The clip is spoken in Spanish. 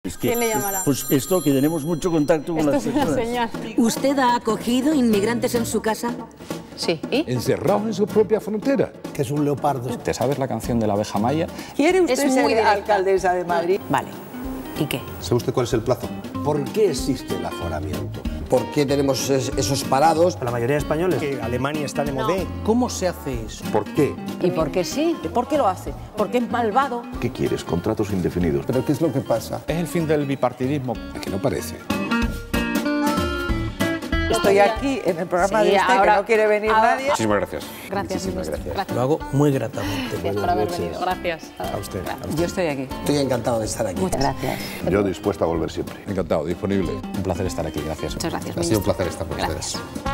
¿Quién le llamará? Pues esto, que tenemos mucho contacto con las personas. Esto es una señal. ¿Usted ha acogido inmigrantes en su casa? Sí. ¿Y? Encerrados en su propia frontera. Que es un leopardo. ¿Te sabes la canción de la abeja maya? ¿Quiere usted Es muy ser directa. alcaldesa de Madrid? Vale. ¿Y qué? ¿Sabe usted cuál es el plazo? ¿Por qué existe el aforamiento? ¿Por qué tenemos esos parados? La mayoría de españoles, que Alemania está de moda. ¿Cómo se hace eso? ¿Por qué? ¿Y por qué sí? ¿Por qué lo hace? Porque es malvado. ¿Qué quieres? Contratos indefinidos. ¿Pero qué es lo que pasa? Es el fin del bipartidismo. Aquí no parece. Estoy aquí en el programa Sí, de usted, ahora- que no quiere venir ahora- nadie. Muchísimas gracias. Gracias, ministro. Gracias. Lo hago muy gratamente. Gracias por haber venido. Gracias. A usted. Yo estoy aquí. Estoy encantado de estar aquí. Muchas gracias. Yo dispuesto a volver siempre. Encantado, disponible. Un placer estar aquí, gracias. Muchas gracias, Ha sido un ministro. placer estar con ustedes. Gracias.